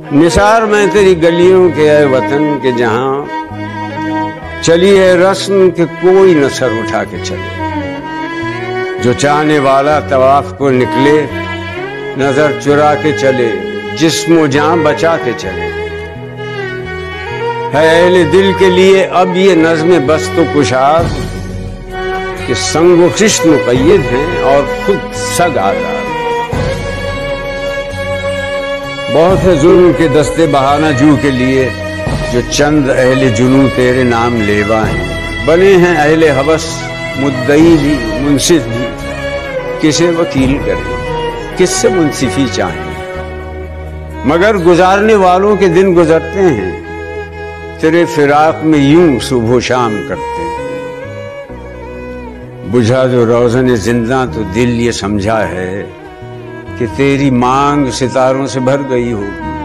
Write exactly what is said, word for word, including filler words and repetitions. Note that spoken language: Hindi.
निसार मैं तेरी गलियों के है वतन के जहां चली है रस्म के कोई न सर उठा के चले। जो चाहने वाला तवाफ को निकले नजर चुरा के चले, जिस्म जान बचा के चले। है अहले दिल के लिए अब ये नज़्म बस तो कुशाद कि संग खिश्त मुक़य्यद हैं और खुद सग आज़ाद। बहुत है जुल्म के दस्ते बहाना जू के लिए, जो चंद अहले जुनू तेरे नाम लेवा हैं। बने हैं अहले हवस मुद्दई भी मुंसिफ भी, किसे वकील करें किससे मुंसिफी चाहें। मगर गुजारने वालों के दिन गुजरते हैं, तेरे फिराक में यूं सुबह शाम करते हैं। बुझा जो रोज़न जिंदा तो दिल ये समझा है कि तेरी मांग सितारों से भर गई होगी।